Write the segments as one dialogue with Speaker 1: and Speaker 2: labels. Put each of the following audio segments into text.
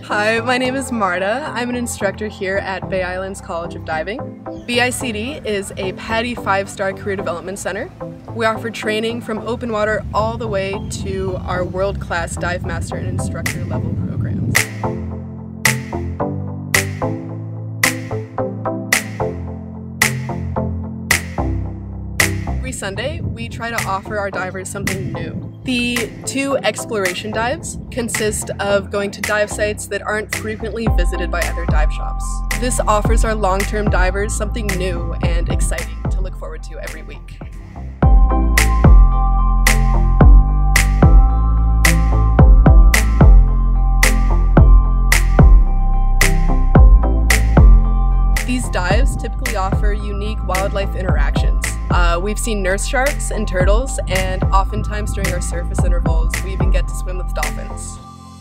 Speaker 1: Hi, my name is Marta. I'm an instructor here at Bay Islands College of Diving. BICD is a PADI 5-star career development center. We offer training from open water all the way to our world-class dive master and instructor level programs. Every Sunday, we try to offer our divers something new. The 2 exploration dives consist of going to dive sites that aren't frequently visited by other dive shops. This offers our long-term divers something new and exciting to look forward to every week. These dives typically offer unique wildlife interactions. We've seen nurse sharks and turtles, and oftentimes during our surface intervals, we even get to swim with dolphins.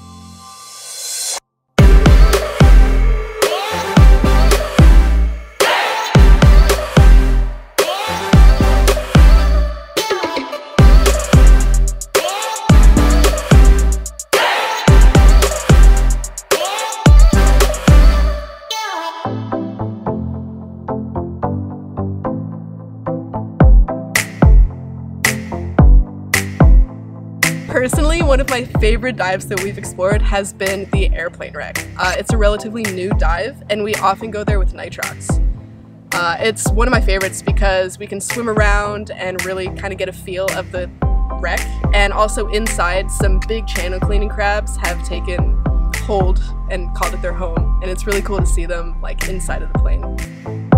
Speaker 1: Personally, one of my favorite dives that we've explored has been the airplane wreck. It's a relatively new dive, and we often go there with nitrox. It's one of my favorites because we can swim around and really kind of get a feel of the wreck, and also inside some big channel cleaning crabs have taken hold and called it their home, and it's really cool to see them like inside of the plane.